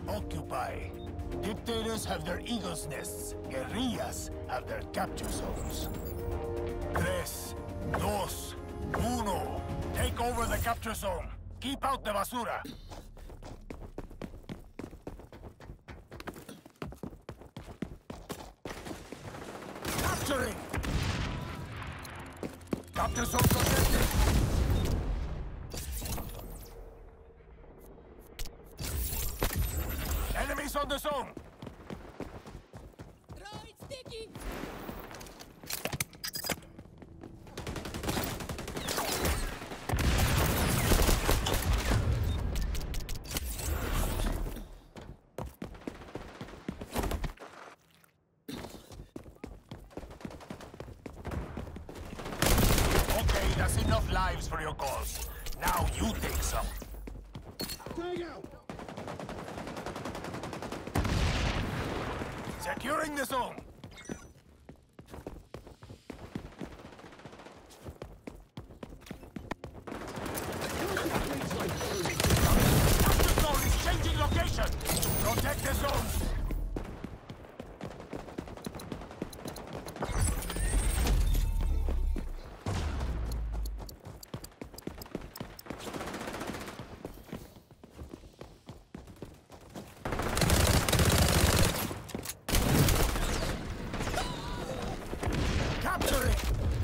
Occupy. Dictators have their eagle's nests. Guerrillas have their capture zones. 3, 2, 1. Take over the capture zone. Keep out the basura. Capturing! Capture zone protected. Enemies on the zone. Right, sticky! Okay, that's enough lives for your cause. Now you take some. Tag out! Securing the zone. Capture zone is changing location. Protect the zone. Capturing.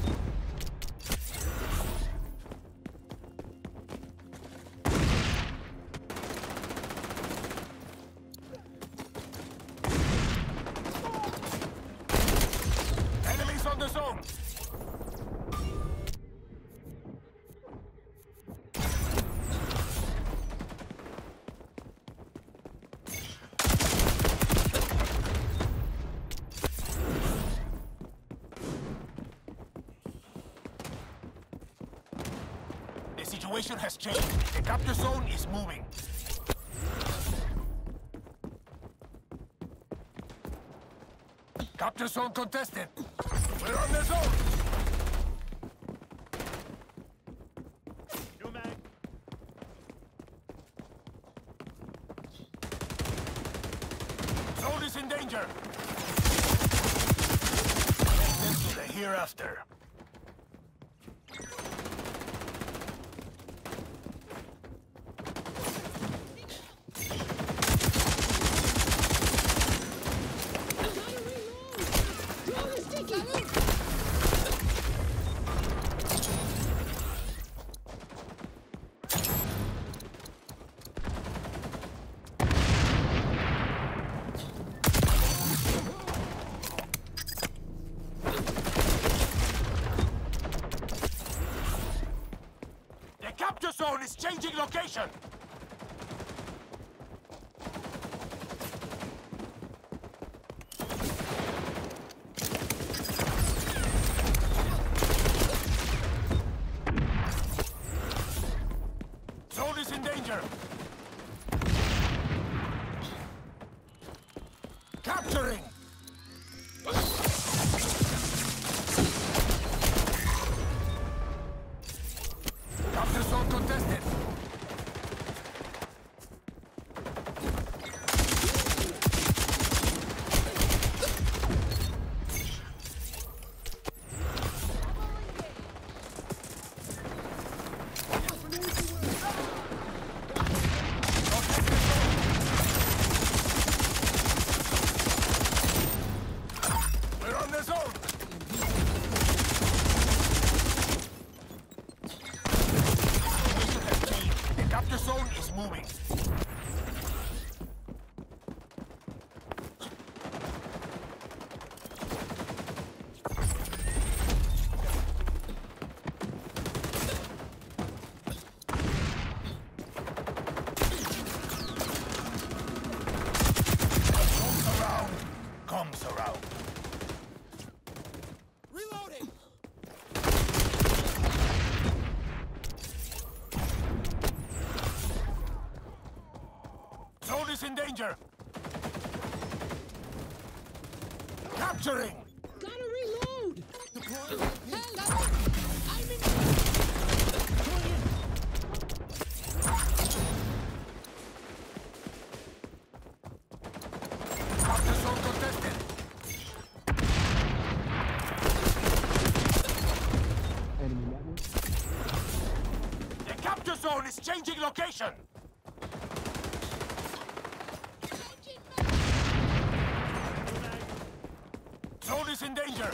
Enemies on the zone. The situation has changed. The capture zone is moving. Capture zone contested. We're on the zone. New mag. Zone is in danger. This to the hereafter. The capture zone is changing location. Zone is in danger. Capturing. Capture zone contested. We're on the zone. Situation has changed. The capture zone is moving. Goes around, comes around. Reloading! Zone is in danger. Capturing. Gotta reload! Hang on! I'm in... is changing location! Zone is in danger!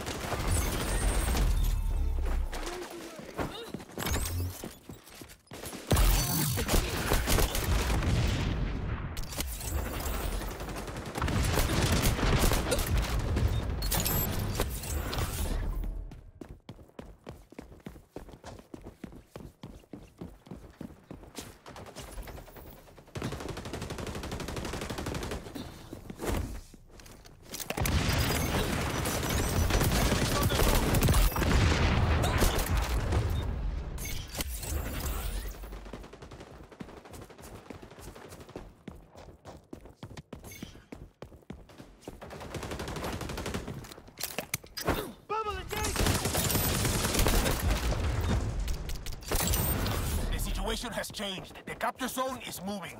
The situation has changed. The capture zone is moving.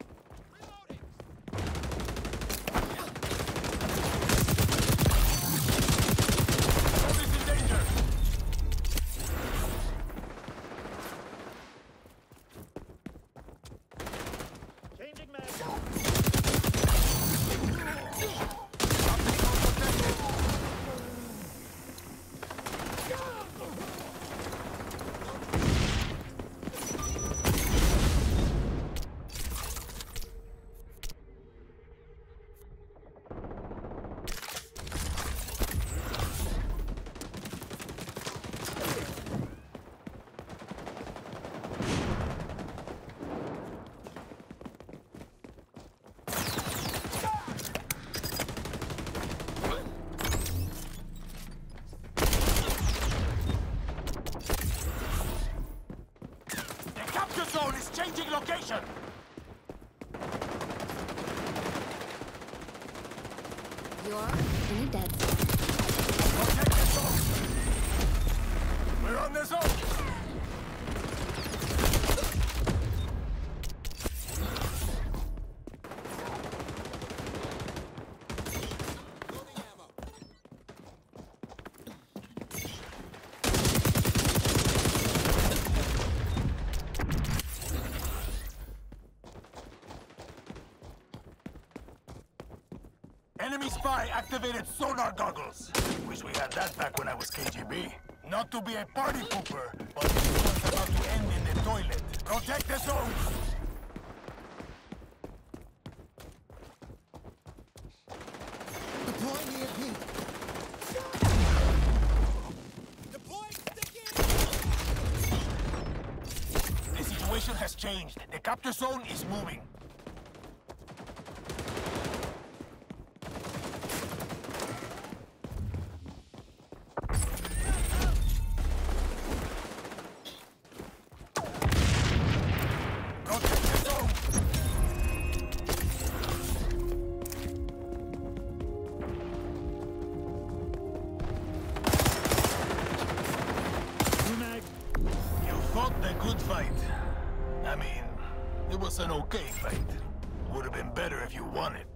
Zone is in danger. Changing mag. The zone is changing location! You're in a dead zone. Protect the zone! We're on the zone! Enemy spy activated sonar goggles. Wish we had that back when I was KGB. Not to be a party pooper, but this one's about to end in the toilet. Protect the zone! Deploying EMP. Deploying sticky. The situation has changed. The capture zone is moving. Protect the zone! New mag. You fought the good fight. I mean, it was an okay fight. Would have been better if you won it.